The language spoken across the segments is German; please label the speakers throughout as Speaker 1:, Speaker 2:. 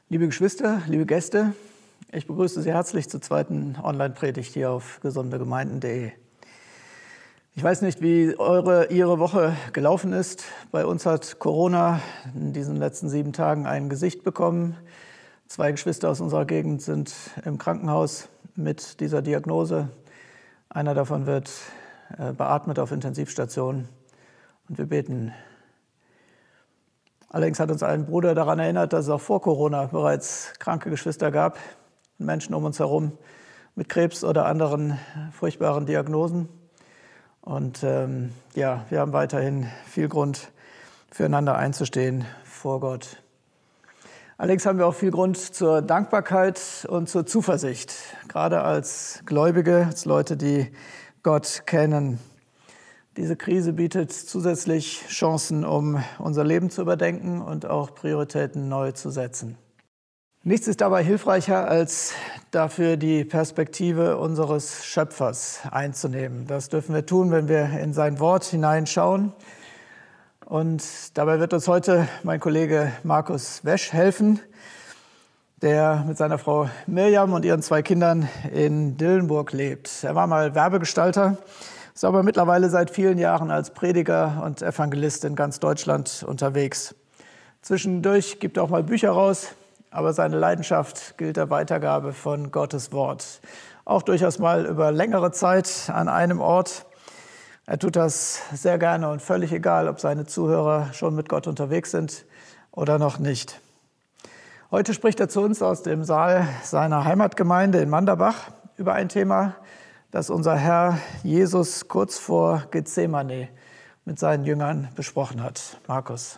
Speaker 1: Liebe Geschwister, liebe Gäste, ich begrüße Sie herzlich zur zweiten Online-Predigt hier auf gesundegemeinden.de. Ich weiß nicht, wie Ihre Woche gelaufen ist. Bei uns hat Corona in diesen letzten 7 Tagen ein Gesicht bekommen. 2 Geschwister aus unserer Gegend sind im Krankenhaus mit dieser Diagnose. Einer davon wird beatmet auf Intensivstation und wir beten. Allerdings hat uns ein Bruder daran erinnert, dass es auch vor Corona bereits kranke Geschwister gab, Menschen um uns herum mit Krebs oder anderen furchtbaren Diagnosen. Und wir haben weiterhin viel Grund, füreinander einzustehen vor Gott. Allerdings haben wir auch viel Grund zur Dankbarkeit und zur Zuversicht, gerade als Gläubige, als Leute, die Gott kennen. Diese Krise bietet zusätzlich Chancen, um unser Leben zu überdenken und auch Prioritäten neu zu setzen. Nichts ist dabei hilfreicher, als dafür die Perspektive unseres Schöpfers einzunehmen. Das dürfen wir tun, wenn wir in sein Wort hineinschauen. Und dabei wird uns heute mein Kollege Markus Wesch helfen, der mit seiner Frau Mirjam und ihren 2 Kindern in Dillenburg lebt. Er war mal Werbegestalter, ist aber mittlerweile seit vielen Jahren als Prediger und Evangelist in ganz Deutschland unterwegs. Zwischendurch gibt er auch mal Bücher raus, aber seine Leidenschaft gilt der Weitergabe von Gottes Wort. Auch durchaus mal über längere Zeit an einem Ort. Er tut das sehr gerne und völlig egal, ob seine Zuhörer schon mit Gott unterwegs sind oder noch nicht. Heute spricht er zu uns aus dem Saal seiner Heimatgemeinde in Manderbach über ein Thema, das unser Herr Jesus kurz vor Gethsemane mit seinen Jüngern besprochen hat. Markus.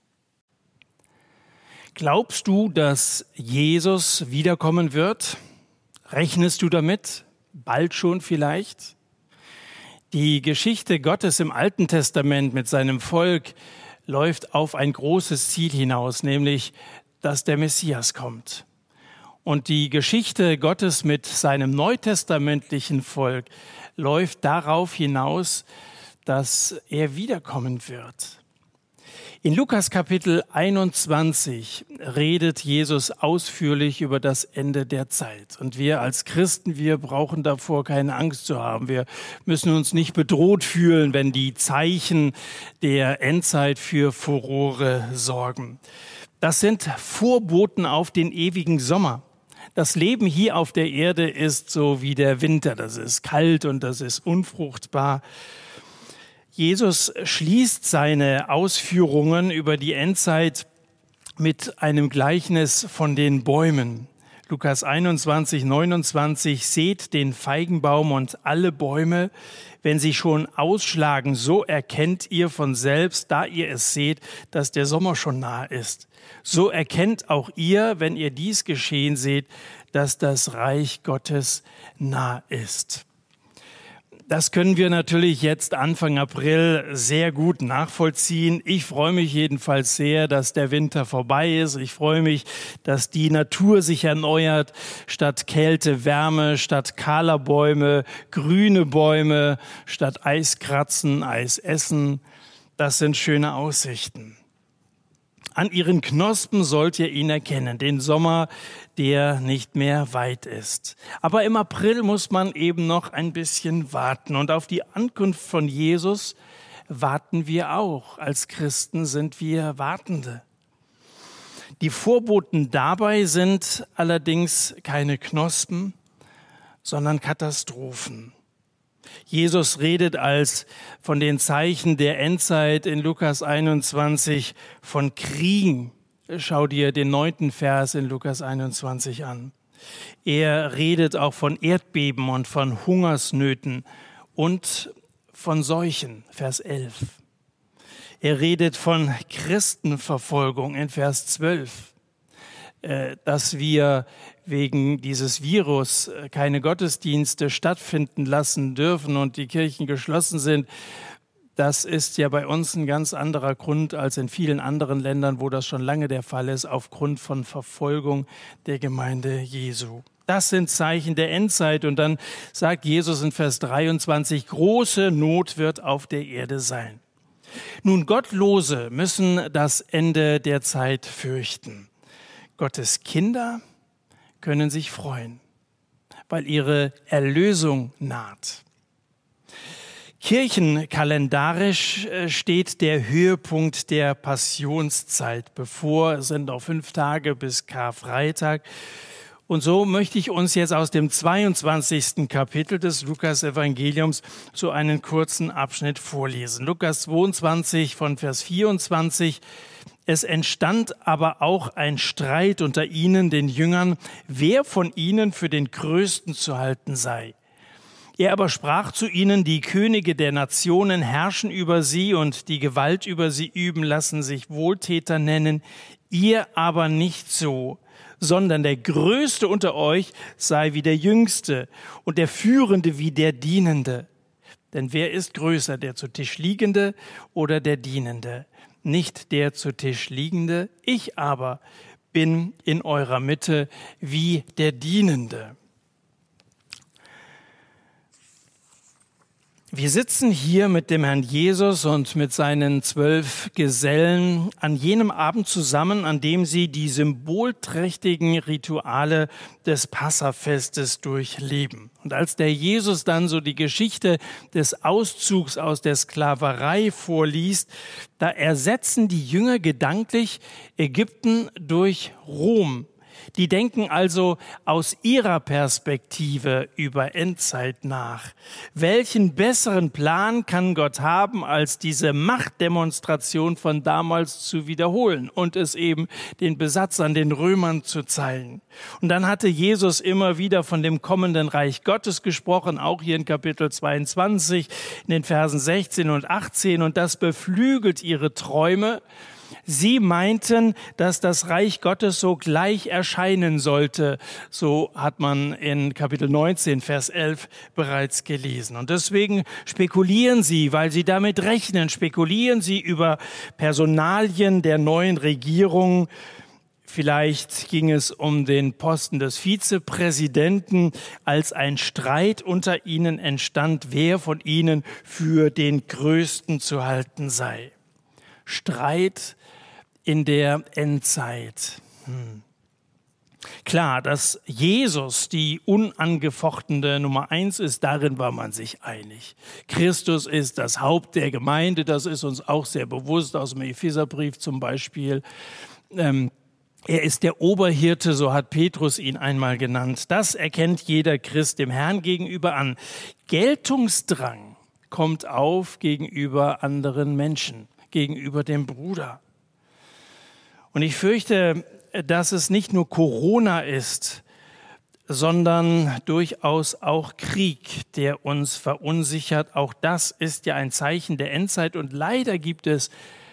Speaker 2: Glaubst du, dass Jesus wiederkommen wird? Rechnest du damit? Bald schon vielleicht? Die Geschichte Gottes im Alten Testament mit seinem Volk läuft auf ein großes Ziel hinaus, nämlich, dass der Messias kommt. Und die Geschichte Gottes mit seinem neutestamentlichen Volk läuft darauf hinaus, dass er wiederkommen wird. In Lukas Kapitel 21 redet Jesus ausführlich über das Ende der Zeit. Und wir als Christen, wir brauchen davor keine Angst zu haben. Wir müssen uns nicht bedroht fühlen, wenn die Zeichen der Endzeit für Furore sorgen. Das sind Vorboten auf den ewigen Sommer. Das Leben hier auf der Erde ist so wie der Winter. Das ist kalt und das ist unfruchtbar. Jesus schließt seine Ausführungen über die Endzeit mit einem Gleichnis von den Bäumen. Lukas 21, 29, seht den Feigenbaum und alle Bäume, wenn sie schon ausschlagen, so erkennt ihr von selbst, da ihr es seht, dass der Sommer schon nahe ist. So erkennt auch ihr, wenn ihr dies geschehen seht, dass das Reich Gottes nah ist. Das können wir natürlich jetzt Anfang April sehr gut nachvollziehen. Ich freue mich jedenfalls sehr, dass der Winter vorbei ist. Ich freue mich, dass die Natur sich erneuert. Statt Kälte, Wärme, statt kahler Bäume, grüne Bäume, statt Eiskratzen, Eis essen. Das sind schöne Aussichten. An ihren Knospen sollt ihr ihn erkennen, den Sommer, der nicht mehr weit ist. Aber im April muss man eben noch ein bisschen warten. Und auf die Ankunft von Jesus warten wir auch. Als Christen sind wir Wartende. Die Vorboten dabei sind allerdings keine Knospen, sondern Katastrophen. Jesus redet als von den Zeichen der Endzeit in Lukas 21 von Kriegen. Schau dir den 9. Vers in Lukas 21 an. Er redet auch von Erdbeben und von Hungersnöten und von Seuchen, Vers 11. Er redet von Christenverfolgung in Vers 12. Dass wir wegen dieses Virus keine Gottesdienste stattfinden lassen dürfen und die Kirchen geschlossen sind, das ist ja bei uns ein ganz anderer Grund als in vielen anderen Ländern, wo das schon lange der Fall ist, aufgrund von Verfolgung der Gemeinde Jesu. Das sind Zeichen der Endzeit. Und dann sagt Jesus in Vers 23, große Not wird auf der Erde sein. Nun, Gottlose müssen das Ende der Zeit fürchten. Gottes Kinder können sich freuen, weil ihre Erlösung naht. Kirchenkalendarisch steht der Höhepunkt der Passionszeit bevor. Es sind noch 5 Tage bis Karfreitag. Und so möchte ich uns jetzt aus dem 22. Kapitel des Lukas-Evangeliums so einen kurzen Abschnitt vorlesen. Lukas 22 von Vers 24. Es entstand aber auch ein Streit unter ihnen, den Jüngern, wer von ihnen für den Größten zu halten sei. Er aber sprach zu ihnen, die Könige der Nationen herrschen über sie und die Gewalt über sie üben, lassen sich Wohltäter nennen. Ihr aber nicht so, sondern der Größte unter euch sei wie der Jüngste und der Führende wie der Dienende. Denn wer ist größer, der zu Tisch Liegende oder der Dienende? Nicht der zu Tisch Liegende, ich aber bin in eurer Mitte wie der Dienende. Wir sitzen hier mit dem Herrn Jesus und mit seinen 12 Gesellen an jenem Abend zusammen, an dem sie die symbolträchtigen Rituale des Passafestes durchleben. Und als der Jesus dann so die Geschichte des Auszugs aus der Sklaverei vorliest, da ersetzen die Jünger gedanklich Ägypten durch Rom. Die denken also aus ihrer Perspektive über Endzeit nach. Welchen besseren Plan kann Gott haben, als diese Machtdemonstration von damals zu wiederholen und es eben den Besatzern, den Römern zu zeigen? Und dann hatte Jesus immer wieder von dem kommenden Reich Gottes gesprochen, auch hier in Kapitel 22, in den Versen 16 und 18. Und das beflügelt ihre Träume. Sie meinten, dass das Reich Gottes sogleich erscheinen sollte. So hat man in Kapitel 19, Vers 11 bereits gelesen. Und deswegen spekulieren sie, weil sie damit rechnen, spekulieren sie über Personalien der neuen Regierung. Vielleicht ging es um den Posten des Vizepräsidenten, als ein Streit unter ihnen entstand, wer von ihnen für den Größten zu halten sei. Streit in der Endzeit. Klar, dass Jesus die unangefochtene Nummer 1 ist, darin war man sich einig. Christus ist das Haupt der Gemeinde, das ist uns auch sehr bewusst aus dem Epheserbrief zum Beispiel. Er ist der Oberhirte, so hat Petrus ihn einmal genannt. Das erkennt jeder Christ dem Herrn gegenüber an. Geltungsdrang kommt auf gegenüber anderen Menschen, gegenüber dem Bruder. Und ich fürchte, dass es nicht nur Corona ist, sondern durchaus auch Krieg, der uns verunsichert. Auch das ist ja ein Zeichen der Endzeit. Und leider gibt es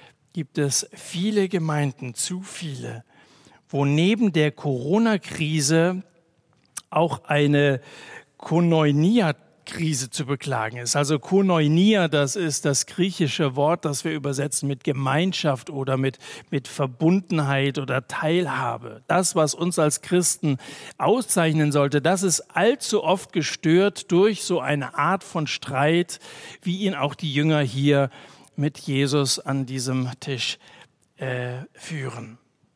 Speaker 2: viele Gemeinden, zu viele, wo neben der Corona-Krise auch eine Koinonia-Krise zu beklagen ist. Also Koinonia, das ist das griechische Wort, das wir übersetzen mit Gemeinschaft oder mit Verbundenheit oder Teilhabe. Das, was uns als Christen auszeichnen sollte, das ist allzu oft gestört durch so eine Art von Streit, wie ihn auch die Jünger hier mit Jesus an diesem Tisch führen.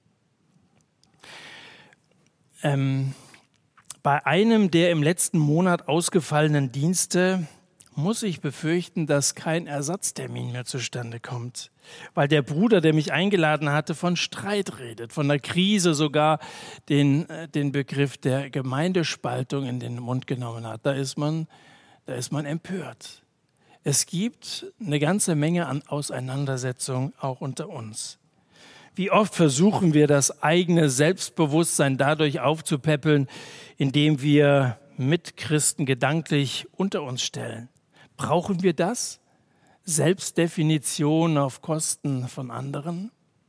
Speaker 2: Bei einem der im letzten Monat ausgefallenen Dienste muss ich befürchten, dass kein Ersatztermin mehr zustande kommt, weil der Bruder, der mich eingeladen hatte, von Streit redet, von der Krise sogar den Begriff der Gemeindespaltung in den Mund genommen hat. Da ist man empört. Es gibt eine ganze Menge an Auseinandersetzungen auch unter uns. Wie oft versuchen wir, das eigene Selbstbewusstsein dadurch aufzupäppeln, indem wir Mitchristen gedanklich unter uns stellen. Brauchen wir das? Selbstdefinition auf Kosten von anderen?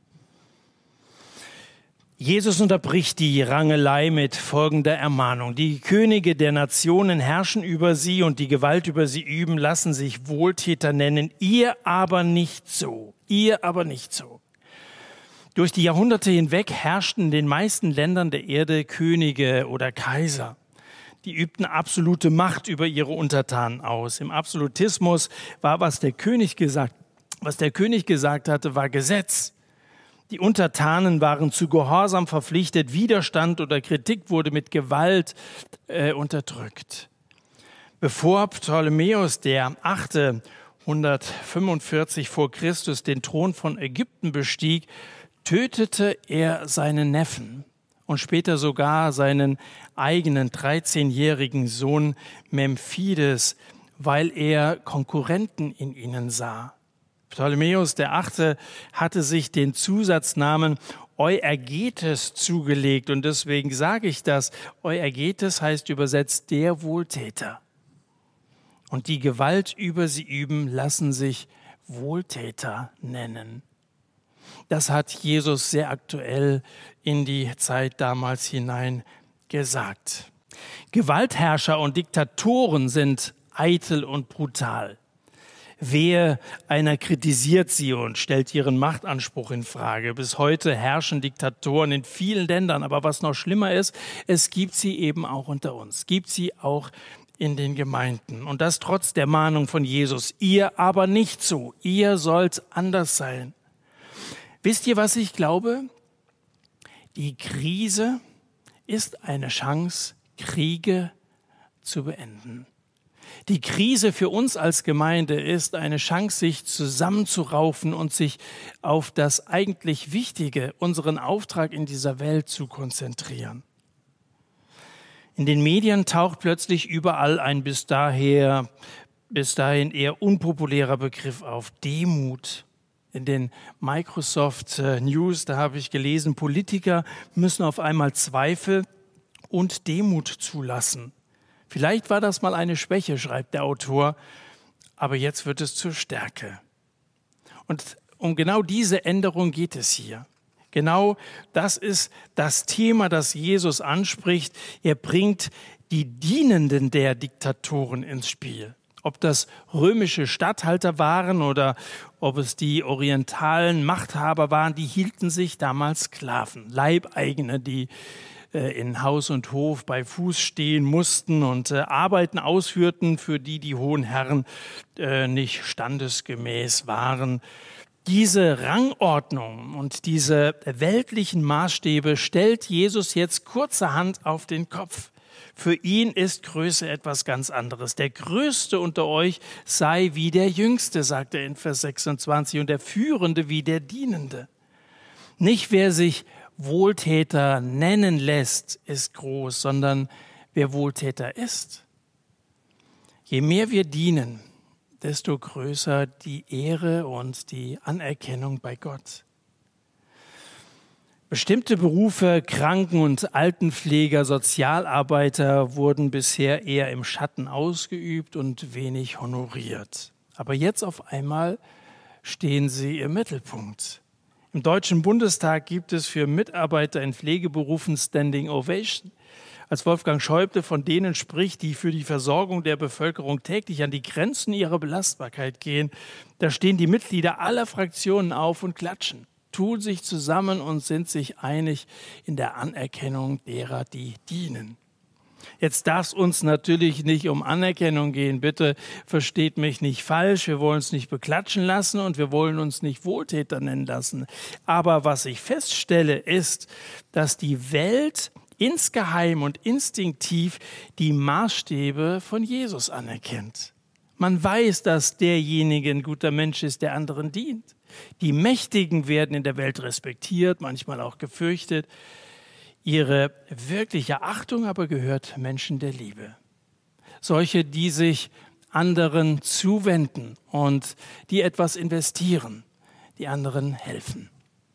Speaker 2: Jesus unterbricht die Rangelei mit folgender Ermahnung. Die Könige der Nationen herrschen über sie und die Gewalt über sie üben, lassen sich Wohltäter nennen. Ihr aber nicht so. Ihr aber nicht so. Durch die Jahrhunderte hinweg herrschten in den meisten Ländern der Erde Könige oder Kaiser. Die übten absolute Macht über ihre Untertanen aus. Im Absolutismus war, was der König gesagt hatte, war Gesetz. Die Untertanen waren zu Gehorsam verpflichtet, Widerstand oder Kritik wurde mit Gewalt unterdrückt. Bevor Ptolemäus der 8. 145 vor Christus den Thron von Ägypten bestieg, tötete er seinen Neffen und später sogar seinen eigenen 13-jährigen Sohn Memphides, weil er Konkurrenten in ihnen sah. Ptolemäus der 8. hatte sich den Zusatznamen Euergetes zugelegt und deswegen sage ich das. Euergetes heißt übersetzt der Wohltäter. Und die Gewalt über sie üben, lassen sich Wohltäter nennen. Das hat Jesus sehr aktuell in die Zeit damals hinein gesagt. Gewaltherrscher und Diktatoren sind eitel und brutal. Wehe, einer kritisiert sie und stellt ihren Machtanspruch in Frage. Bis heute herrschen Diktatoren in vielen Ländern, aber was noch schlimmer ist, es gibt sie eben auch unter uns, gibt sie auch in den Gemeinden. Und das trotz der Mahnung von Jesus. Ihr aber nicht so. Ihr sollt anders sein. Wisst ihr, was ich glaube? Die Krise ist eine Chance, Kriege zu beenden. Die Krise für uns als Gemeinde ist eine Chance, sich zusammenzuraufen und sich auf das eigentlich Wichtige, unseren Auftrag in dieser Welt zu konzentrieren. In den Medien taucht plötzlich überall ein bis dahin eher unpopulärer Begriff auf, Demut. In den Microsoft News, da habe ich gelesen, Politiker müssen auf einmal Zweifel und Demut zulassen. Vielleicht war das mal eine Schwäche, schreibt der Autor, aber jetzt wird es zur Stärke. Und um genau diese Änderung geht es hier. Genau das ist das Thema, das Jesus anspricht. Er bringt die Dienenden der Diktatoren ins Spiel. Ob das römische Statthalter waren oder ob es die orientalen Machthaber waren, die hielten sich damals Sklaven, Leibeigene, die in Haus und Hof bei Fuß stehen mussten und Arbeiten ausführten, für die hohen Herren nicht standesgemäß waren. Diese Rangordnung und diese weltlichen Maßstäbe stellt Jesus jetzt kurzerhand auf den Kopf. Für ihn ist Größe etwas ganz anderes. Der Größte unter euch sei wie der Jüngste, sagt er in Vers 26, und der Führende wie der Dienende. Nicht wer sich Wohltäter nennen lässt, ist groß, sondern wer Wohltäter ist. Je mehr wir dienen, desto größer die Ehre und die Anerkennung bei Gott. Bestimmte Berufe, Kranken- und Altenpfleger, Sozialarbeiter wurden bisher eher im Schatten ausgeübt und wenig honoriert. Aber jetzt auf einmal stehen sie im Mittelpunkt. Im Deutschen Bundestag gibt es für Mitarbeiter in Pflegeberufen Standing Ovation. Als Wolfgang Schäuble von denen spricht, die für die Versorgung der Bevölkerung täglich an die Grenzen ihrer Belastbarkeit gehen, da stehen die Mitglieder aller Fraktionen auf und klatschen, tun sich zusammen und sind sich einig in der Anerkennung derer, die dienen. Jetzt darf es uns natürlich nicht um Anerkennung gehen. Bitte versteht mich nicht falsch. Wir wollen uns nicht beklatschen lassen und wir wollen uns nicht Wohltäter nennen lassen. Aber was ich feststelle, ist, dass die Welt insgeheim und instinktiv die Maßstäbe von Jesus anerkennt. Man weiß, dass derjenige ein guter Mensch ist, der anderen dient. Die Mächtigen werden in der Welt respektiert, manchmal auch gefürchtet. Ihre wirkliche Achtung aber gehört Menschen der Liebe. Solche, die sich anderen zuwenden und die etwas investieren, die anderen helfen.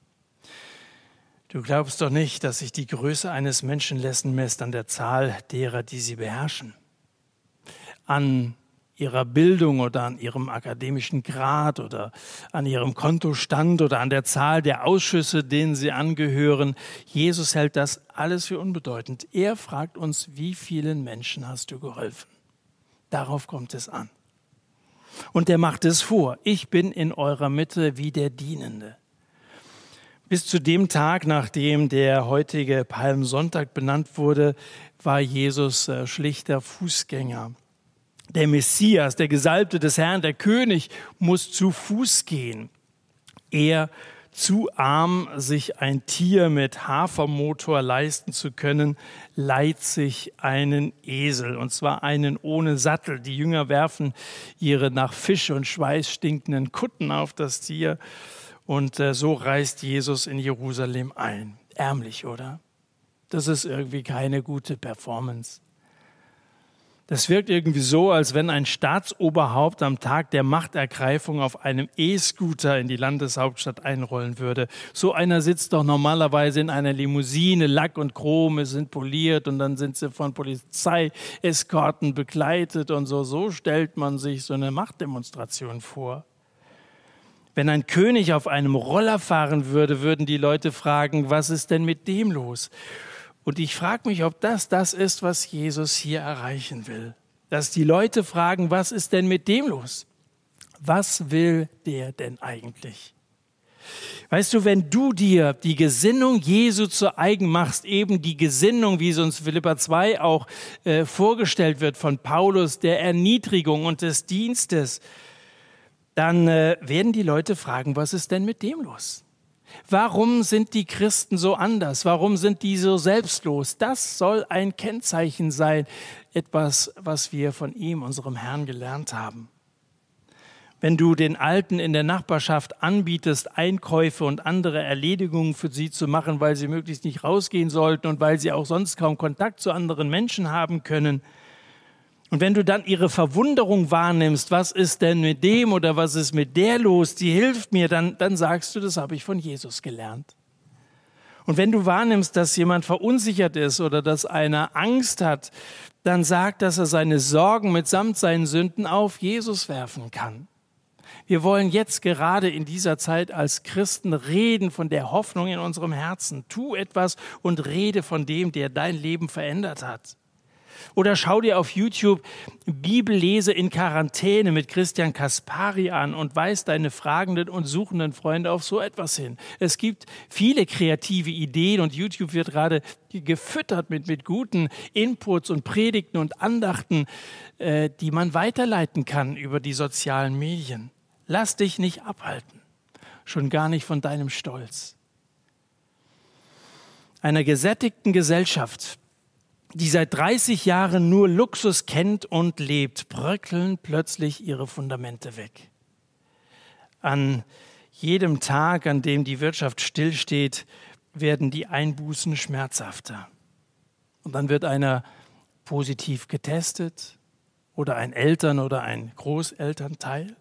Speaker 2: Du glaubst doch nicht, dass sich die Größe eines Menschen messen an der Zahl derer, die sie beherrschen. An ihrer Bildung oder an ihrem akademischen Grad oder an ihrem Kontostand oder an der Zahl der Ausschüsse, denen sie angehören. Jesus hält das alles für unbedeutend. Er fragt uns, wie vielen Menschen hast du geholfen? Darauf kommt es an. Und er macht es vor. Ich bin in eurer Mitte wie der Dienende. Bis zu dem Tag, nachdem der heutige Palmsonntag benannt wurde, war Jesus schlichter Fußgänger. Der Messias, der Gesalbte des Herrn, der König, muss zu Fuß gehen. Er zu arm, sich ein Tier mit Hafermotor leisten zu können, leiht sich einen Esel, und zwar einen ohne Sattel. Die Jünger werfen ihre nach Fisch und Schweiß stinkenden Kutten auf das Tier, und so reist Jesus in Jerusalem ein. Ärmlich, oder? Das ist irgendwie keine gute Performance. Das wirkt irgendwie so, als wenn ein Staatsoberhaupt am Tag der Machtergreifung auf einem E-Scooter in die Landeshauptstadt einrollen würde. So einer sitzt doch normalerweise in einer Limousine, Lack und Chrome sind poliert und dann sind sie von Polizeieskorten begleitet und so. So stellt man sich so eine Machtdemonstration vor. Wenn ein König auf einem Roller fahren würde, würden die Leute fragen, was ist denn mit dem los? Und ich frage mich, ob das ist, was Jesus hier erreichen will. Dass die Leute fragen, was ist denn mit dem los? Was will der denn eigentlich? Weißt du, wenn du dir die Gesinnung Jesu zu eigen machst, eben die Gesinnung, wie es uns Philipper 2 auch vorgestellt wird von Paulus, der Erniedrigung und des Dienstes, dann werden die Leute fragen, was ist denn mit dem los? Warum sind die Christen so anders? Warum sind die so selbstlos? Das soll ein Kennzeichen sein, etwas, was wir von ihm, unserem Herrn, gelernt haben. Wenn du den Alten in der Nachbarschaft anbietest, Einkäufe und andere Erledigungen für sie zu machen, weil sie möglichst nicht rausgehen sollten und weil sie auch sonst kaum Kontakt zu anderen Menschen haben können, und wenn du dann ihre Verwunderung wahrnimmst, was ist denn mit dem oder was ist mit der los, die hilft mir, dann sagst du, das habe ich von Jesus gelernt. Und wenn du wahrnimmst, dass jemand verunsichert ist oder dass einer Angst hat, dann sag, dass er seine Sorgen mitsamt seinen Sünden auf Jesus werfen kann. Wir wollen jetzt gerade in dieser Zeit als Christen reden von der Hoffnung in unserem Herzen. Tu etwas und rede von dem, der dein Leben verändert hat. Oder schau dir auf YouTube Bibellese in Quarantäne mit Christian Kaspari an und weis deine fragenden und suchenden Freunde auf so etwas hin. Es gibt viele kreative Ideen und YouTube wird gerade gefüttert mit guten Inputs und Predigten und Andachten, die man weiterleiten kann über die sozialen Medien. Lass dich nicht abhalten, schon gar nicht von deinem Stolz. Einer gesättigten Gesellschaft, die seit 30 Jahren nur Luxus kennt und lebt, bröckeln plötzlich ihre Fundamente weg. An jedem Tag, an dem die Wirtschaft stillsteht, werden die Einbußen schmerzhafter. Und dann wird einer positiv getestet oder ein Eltern- oder ein Großelternteil.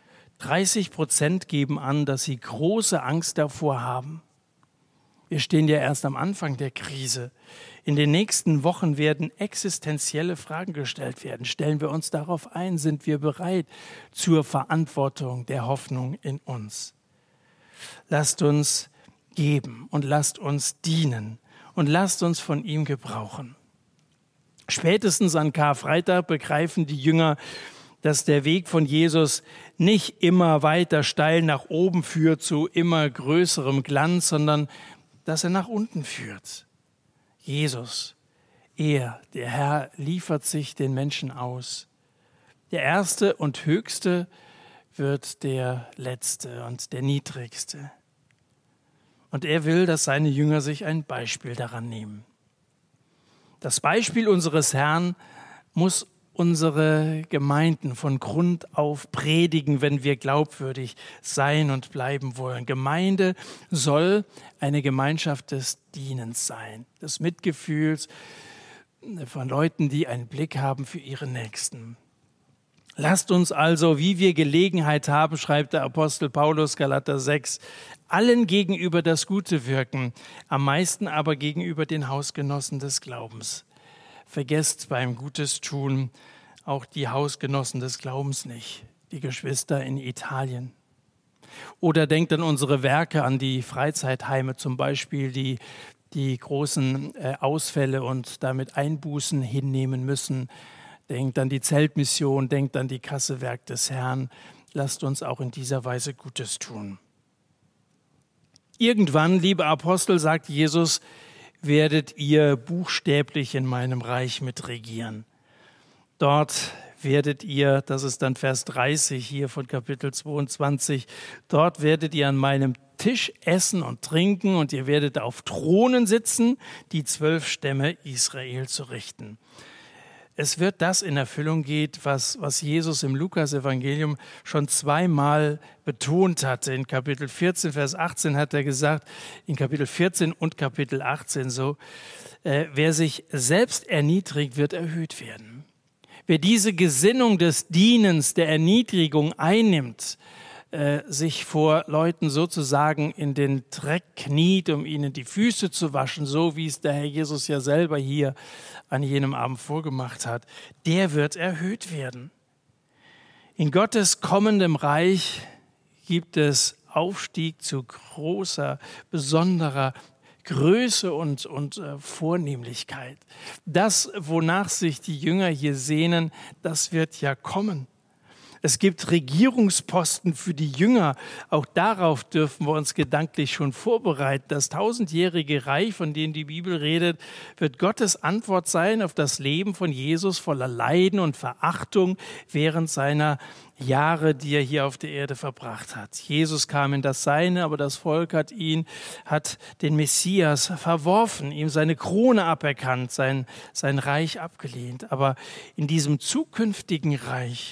Speaker 2: 30% geben an, dass sie große Angst davor haben. Wir stehen ja erst am Anfang der Krise. In den nächsten Wochen werden existenzielle Fragen gestellt werden. Stellen wir uns darauf ein? Sind wir bereit zur Verantwortung der Hoffnung in uns? Lasst uns geben und lasst uns dienen und lasst uns von ihm gebrauchen. Spätestens an Karfreitag begreifen die Jünger, dass der Weg von Jesus nicht immer weiter steil nach oben führt zu immer größerem Glanz, sondern dass er nach unten führt. Jesus, der Herr, liefert sich den Menschen aus. Der Erste und Höchste wird der Letzte und der Niedrigste. Und er will, dass seine Jünger sich ein Beispiel daran nehmen. Das Beispiel unseres Herrn muss unsere Gemeinden von Grund auf predigen, wenn wir glaubwürdig sein und bleiben wollen. Gemeinde soll eine Gemeinschaft des Dienens sein, des Mitgefühls von Leuten, die einen Blick haben für ihre Nächsten. Lasst uns also, wie wir Gelegenheit haben, schreibt der Apostel Paulus, Galater 6, allen gegenüber das Gute wirken, am meisten aber gegenüber den Hausgenossen des Glaubens. Vergesst beim Gutes tun auch die Hausgenossen des Glaubens nicht, die Geschwister in Italien. Oder denkt an unsere Werke, an die Freizeitheime zum Beispiel, die großen Ausfälle und damit Einbußen hinnehmen müssen. Denkt an die Zeltmission, denkt an die Kasse Werk des Herrn. Lasst uns auch in dieser Weise Gutes tun. Irgendwann, liebe Apostel, sagt Jesus, werdet ihr buchstäblich in meinem Reich mitregieren. Dort werdet das ist dann Vers 30 hier von Kapitel 22, dort werdet ihr an meinem Tisch essen und trinken und ihr werdet auf Thronen sitzen, die 12 Stämme Israel zu richten. Es wird das in Erfüllung geht, was Jesus im Lukas-Evangelium schon zweimal betont hatte. In Kapitel 14, Vers 18 hat er gesagt, in Kapitel 14 und Kapitel 18 so, wer sich selbst erniedrigt, wird erhöht werden. Wer diese Gesinnung des Dienens, der Erniedrigung einnimmt, sich vor Leuten sozusagen in den Dreck kniet, um ihnen die Füße zu waschen, so wie es der Herr Jesus ja selber hier an jenem Abend vorgemacht hat, der wird erhöht werden. In Gottes kommendem Reich gibt es Aufstieg zu großer, besonderer Größe und Vornehmlichkeit. Das, wonach sich die Jünger hier sehnen, das wird ja kommen. Es gibt Regierungsposten für die Jünger. Auch darauf dürfen wir uns gedanklich schon vorbereiten. Das 1000-jährige Reich, von dem die Bibel redet, wird Gottes Antwort sein auf das Leben von Jesus voller Leiden und Verachtung während seiner Jahre, die er hier auf der Erde verbracht hat. Jesus kam in das Seine, aber das Volk hat den Messias verworfen, ihm seine Krone aberkannt, sein Reich abgelehnt. Aber in diesem zukünftigen Reich,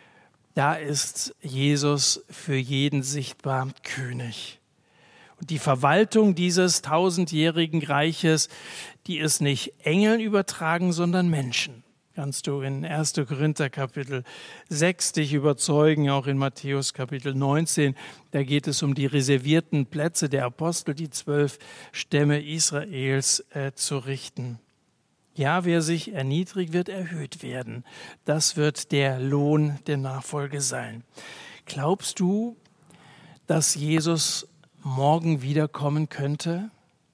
Speaker 2: da ist Jesus für jeden sichtbar König. Und die Verwaltung dieses 1000-jährigen Reiches, die ist nicht Engeln übertragen, sondern Menschen. Kannst du in 1. Korinther Kapitel 6 dich überzeugen, auch in Matthäus Kapitel 19. Da geht es um die reservierten Plätze der Apostel, die 12 Stämme Israels zu richten. Ja, wer sich erniedrigt, wird erhöht werden. Das wird der Lohn der Nachfolge sein. Glaubst du, dass Jesus morgen wiederkommen könnte?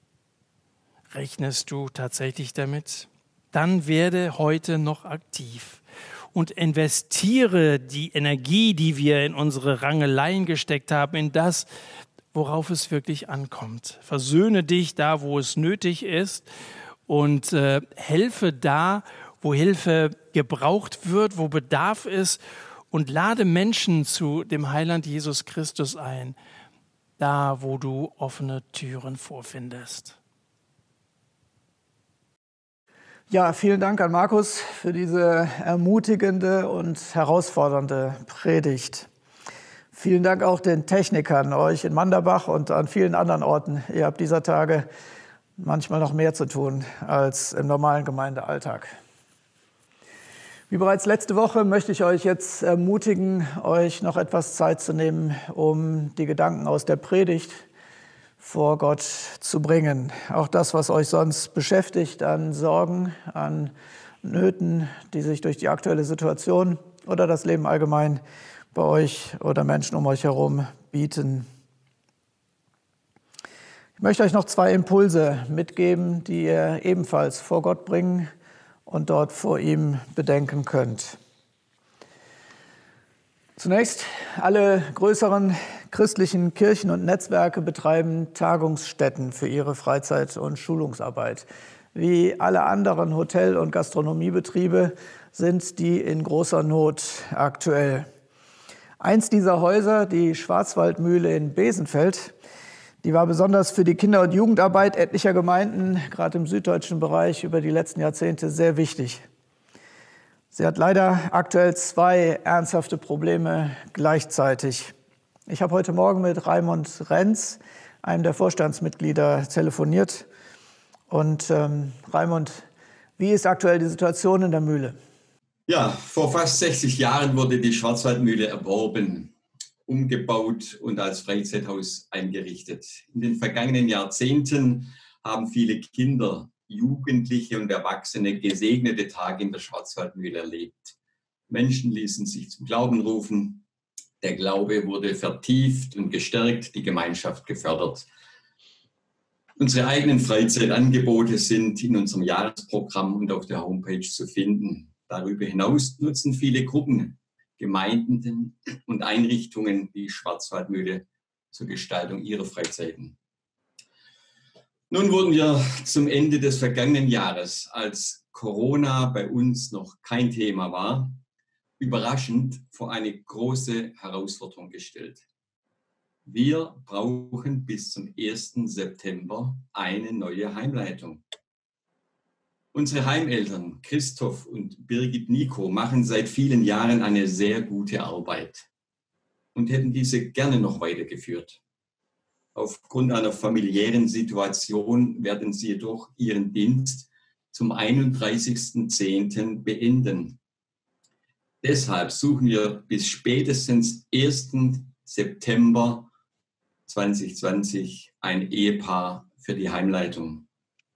Speaker 2: Rechnest du tatsächlich damit? Dann werde heute noch aktiv und investiere die Energie, die wir in unsere Rangeleien gesteckt haben, in das, worauf es wirklich ankommt. Versöhne dich da, wo es nötig ist, und helfe da, wo Hilfe gebraucht wird, wo Bedarf ist, und lade Menschen zu dem Heiland Jesus Christus ein, da wo du offene Türen vorfindest.
Speaker 1: Ja, vielen Dank an Markus für diese ermutigende und herausfordernde Predigt. Vielen Dank auch den Technikern, euch in Manderbach und an vielen anderen Orten. Ihr habt dieser Tage manchmal noch mehr zu tun als im normalen Gemeindealltag. Wie bereits letzte Woche möchte ich euch jetzt ermutigen, euch noch etwas Zeit zu nehmen, um die Gedanken aus der Predigt vor Gott zu bringen. Auch das, was euch sonst beschäftigt an Sorgen, an Nöten, die sich durch die aktuelle Situation oder das Leben allgemein bei euch oder Menschen um euch herum bieten. Ich möchte euch noch 2 Impulse mitgeben, die ihr ebenfalls vor Gott bringen und dort vor ihm bedenken könnt. Zunächst, alle größeren christlichen Kirchen und Netzwerke betreiben Tagungsstätten für ihre Freizeit- und Schulungsarbeit. Wie alle anderen Hotel- und Gastronomiebetriebe sind die in großer Not aktuell. Eins dieser Häuser, die Schwarzwaldmühle in Besenfeld, die war besonders für die Kinder- und Jugendarbeit etlicher Gemeinden, gerade im süddeutschen Bereich, über die letzten Jahrzehnte sehr wichtig. Sie hat leider aktuell 2 ernsthafte Probleme gleichzeitig. Ich habe heute Morgen mit Raimund Renz, einem der Vorstandsmitglieder, telefoniert. Und Raimund, wie ist aktuell die Situation in der Mühle?
Speaker 3: Ja, vor fast 60 Jahren wurde die Schwarzwaldmühle erworben, umgebaut und als Freizeithaus eingerichtet. In den vergangenen Jahrzehnten haben viele Kinder, Jugendliche und Erwachsene gesegnete Tage in der Schwarzwaldmühle erlebt. Menschen ließen sich zum Glauben rufen. Der Glaube wurde vertieft und gestärkt, die Gemeinschaft gefördert. Unsere eigenen Freizeitangebote sind in unserem Jahresprogramm und auf der Homepage zu finden. Darüber hinaus nutzen viele Gruppen, Gemeinden und Einrichtungen die Schwarzwaldmühle zur Gestaltung ihrer Freizeiten. Nun wurden wir zum Ende des vergangenen Jahres, als Corona bei uns noch kein Thema war, überraschend vor eine große Herausforderung gestellt. Wir brauchen bis zum 1. September eine neue Heimleitung. Unsere Heimeltern Christoph und Birgit Nico machen seit vielen Jahren eine sehr gute Arbeit und hätten diese gerne noch weitergeführt. Aufgrund einer familiären Situation werden sie jedoch ihren Dienst zum 31.10. beenden. Deshalb suchen wir bis spätestens 1. September 2020 ein Ehepaar für die Heimleitung.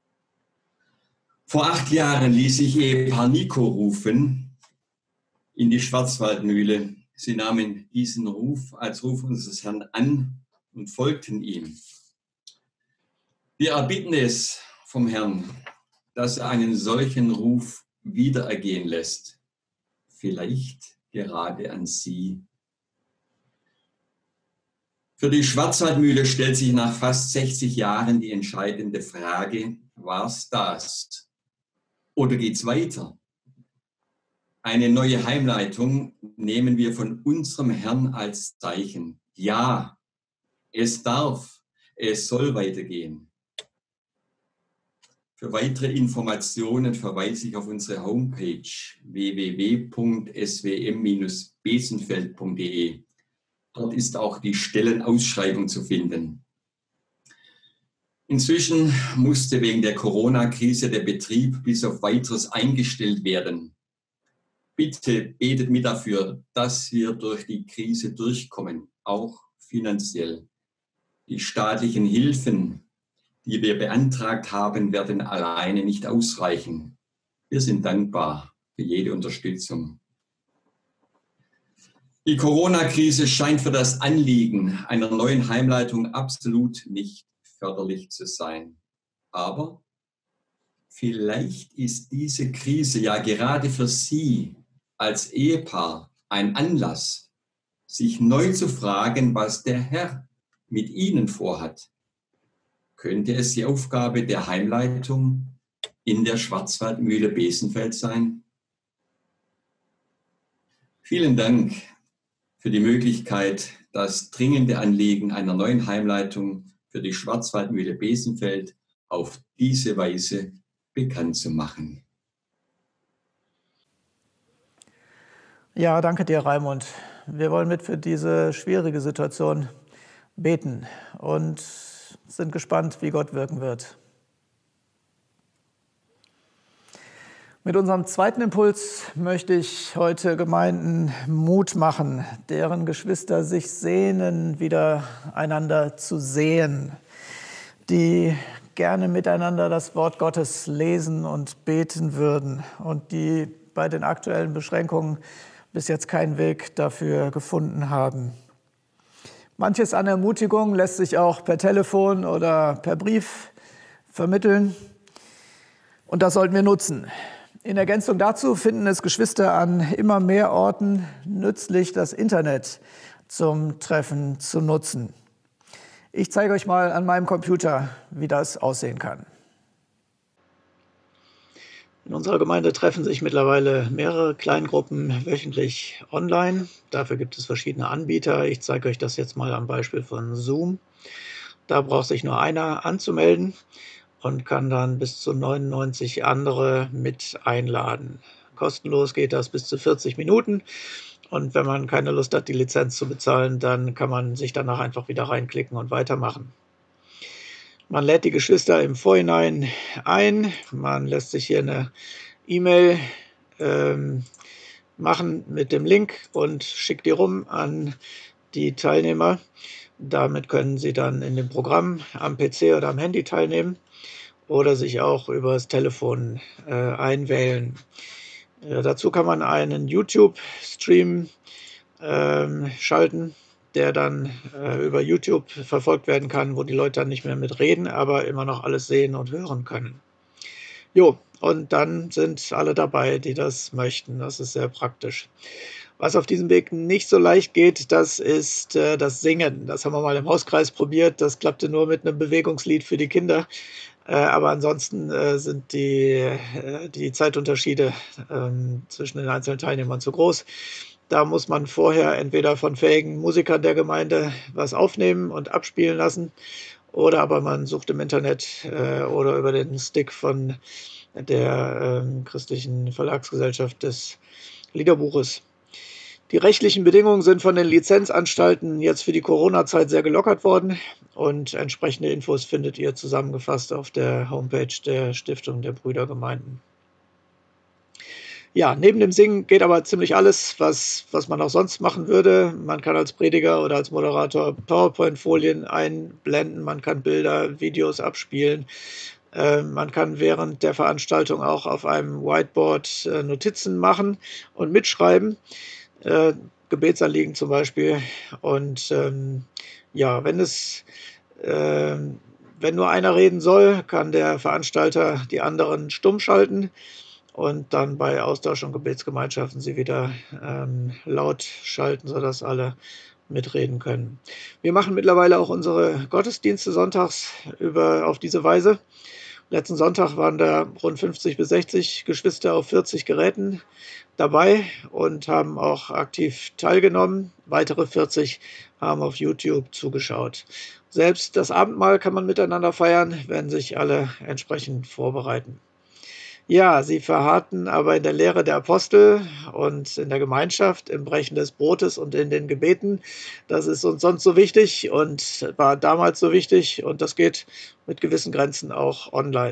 Speaker 3: Vor 8 Jahren ließ sich Ehepaar Nico rufen in die Schwarzwaldmühle. Sie nahmen diesen Ruf als Ruf unseres Herrn an und folgten ihm. Wir erbitten es vom Herrn, dass er einen solchen Ruf wiederergehen lässt. Vielleicht gerade an Sie. Für die Schwarzwaldmühle stellt sich nach fast 60 Jahren die entscheidende Frage, war's das? Oder geht's weiter? Eine neue Heimleitung nehmen wir von unserem Herrn als Zeichen. Ja, es darf, es soll weitergehen. Für weitere Informationen verweise ich auf unsere Homepage www.swm-besenfeld.de. Dort ist auch die Stellenausschreibung zu finden. Inzwischen musste wegen der Corona-Krise der Betrieb bis auf Weiteres eingestellt werden. Bitte betet mit dafür, dass wir durch die Krise durchkommen, auch finanziell. Die staatlichen Hilfen, die wir beantragt haben, werden alleine nicht ausreichen. Wir sind dankbar für jede Unterstützung. Die Corona-Krise scheint für das Anliegen einer neuen Heimleitung absolut nicht förderlich zu sein. Aber vielleicht ist diese Krise ja gerade für Sie als Ehepaar ein Anlass, sich neu zu fragen, was der Herr mit Ihnen vorhat. Könnte es die Aufgabe der Heimleitung in der Schwarzwaldmühle Besenfeld sein? Vielen Dank für die Möglichkeit, das dringende Anliegen einer neuen Heimleitung für die Schwarzwaldmühle Besenfeld auf diese Weise bekannt zu machen.
Speaker 1: Ja, danke dir, Raimund. Wir wollen mit für diese schwierige Situation beten und sind gespannt, wie Gott wirken wird. Mit unserem zweiten Impuls möchte ich heute Gemeinden Mut machen, deren Geschwister sich sehnen, wieder einander zu sehen, die gerne miteinander das Wort Gottes lesen und beten würden und die bei den aktuellen Beschränkungen bis jetzt keinen Weg dafür gefunden haben. Manches an Ermutigung lässt sich auch per Telefon oder per Brief vermitteln und das sollten wir nutzen. In Ergänzung dazu finden es Geschwister an immer mehr Orten nützlich, das Internet zum Treffen zu nutzen. Ich zeige euch mal an meinem Computer, wie das aussehen kann. In unserer Gemeinde treffen sich mittlerweile mehrere Kleingruppen wöchentlich online. Dafür gibt es verschiedene Anbieter. Ich zeige euch das jetzt mal am Beispiel von Zoom. Da braucht sich nur einer anzumelden und kann dann bis zu 99 andere mit einladen. Kostenlos geht das bis zu 40 Minuten. Und wenn man keine Lust hat, die Lizenz zu bezahlen, dann kann man sich danach einfach wieder reinklicken und weitermachen. Man lädt die Geschwister im Vorhinein ein. Man lässt sich hier eine E-Mail machen mit dem Link und schickt die rum an die Teilnehmer. Damit können sie dann in dem Programm am PC oder am Handy teilnehmen oder sich auch über das Telefon einwählen. Dazu kann man einen YouTube-Stream schalten, der dann über YouTube verfolgt werden kann, wo die Leute dann nicht mehr mitreden, aber immer noch alles sehen und hören können. Jo, und dann sind alle dabei, die das möchten. Das ist sehr praktisch. Was auf diesem Weg nicht so leicht geht, das ist das Singen. Das haben wir mal im Hauskreis probiert. Das klappte nur mit einem Bewegungslied für die Kinder. Aber ansonsten sind die Zeitunterschiede zwischen den einzelnen Teilnehmern zu groß. Da muss man vorher entweder von fähigen Musikern der Gemeinde was aufnehmen und abspielen lassen oder aber man sucht im Internet oder über den Stick von der christlichen Verlagsgesellschaft des Liederbuches. Die rechtlichen Bedingungen sind von den Lizenzanstalten jetzt für die Corona-Zeit sehr gelockert worden und entsprechende Infos findet ihr zusammengefasst auf der Homepage der Stiftung der Brüdergemeinden. Ja, neben dem Singen geht aber ziemlich alles, was man auch sonst machen würde. Man kann als Prediger oder als Moderator PowerPoint-Folien einblenden, man kann Bilder, Videos abspielen. Man kann während der Veranstaltung auch auf einem Whiteboard Notizen machen und mitschreiben, Gebetsanliegen zum Beispiel. Und ja, wenn nur einer reden soll, kann der Veranstalter die anderen stumm schalten und dann bei Austausch- und Gebetsgemeinschaften sie wieder laut schalten, sodass alle mitreden können. Wir machen mittlerweile auch unsere Gottesdienste sonntags auf diese Weise. Letzten Sonntag waren da rund 50 bis 60 Geschwister auf 40 Geräten dabei und haben auch aktiv teilgenommen. Weitere 40 haben auf YouTube zugeschaut. Selbst das Abendmahl kann man miteinander feiern, wenn sich alle entsprechend vorbereiten. Ja, sie verharrten aber in der Lehre der Apostel und in der Gemeinschaft, im Brechen des Brotes und in den Gebeten. Das ist uns sonst so wichtig und war damals so wichtig und das geht mit gewissen Grenzen auch online.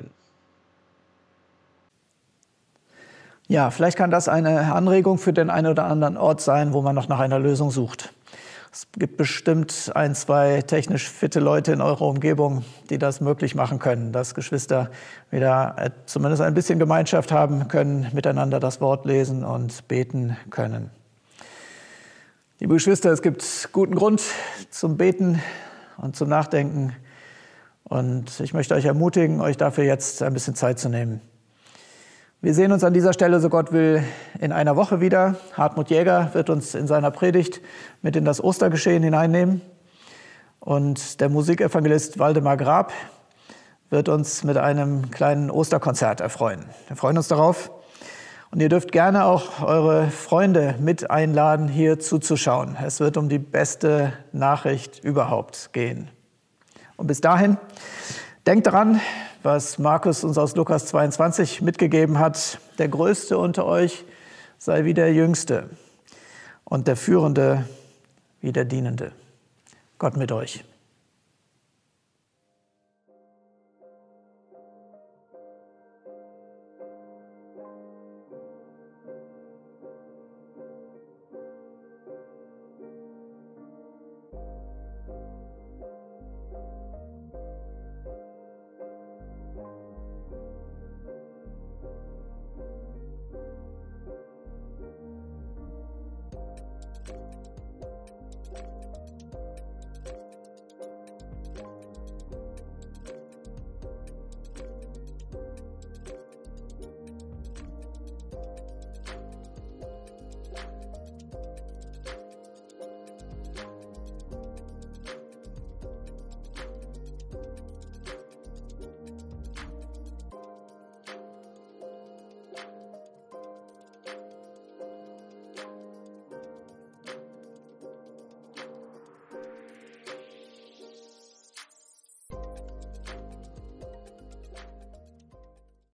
Speaker 2: Ja, vielleicht kann das eine Anregung für den einen oder anderen Ort sein, wo man noch nach einer Lösung sucht. Es gibt bestimmt 1, 2 technisch fitte Leute in eurer Umgebung, die das möglich machen können, dass Geschwister wieder zumindest ein bisschen Gemeinschaft haben können, miteinander das Wort lesen und beten können. Liebe Geschwister, es gibt guten Grund zum Beten und zum Nachdenken. Und ich möchte euch ermutigen, euch dafür jetzt ein bisschen Zeit zu nehmen. Wir sehen uns an dieser Stelle, so Gott will, in einer Woche wieder. Hartmut Jäger wird uns in seiner Predigt mit in das Ostergeschehen hineinnehmen. Und der Musikevangelist Waldemar Grab wird uns mit einem kleinen Osterkonzert erfreuen. Wir freuen uns darauf. Und ihr dürft gerne auch eure Freunde mit einladen, hier zuzuschauen. Es wird um die beste Nachricht überhaupt gehen. Und bis dahin, denkt daran, was Markus uns aus Lukas 22 mitgegeben hat. Der Größte unter euch sei wie der Jüngste und der Führende wie der Dienende. Gott mit euch.